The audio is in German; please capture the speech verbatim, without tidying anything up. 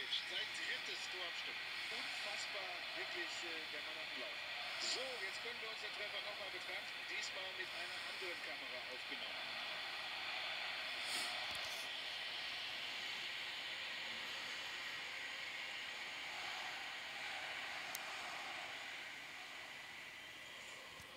Ibrahimovic, sein drittes Tor am Stück. Unfassbar, wirklich äh, der Mann am Lauf. So, jetzt können wir uns den Treffer nochmal betrachten, diesmal mit einer anderen Kamera aufgenommen.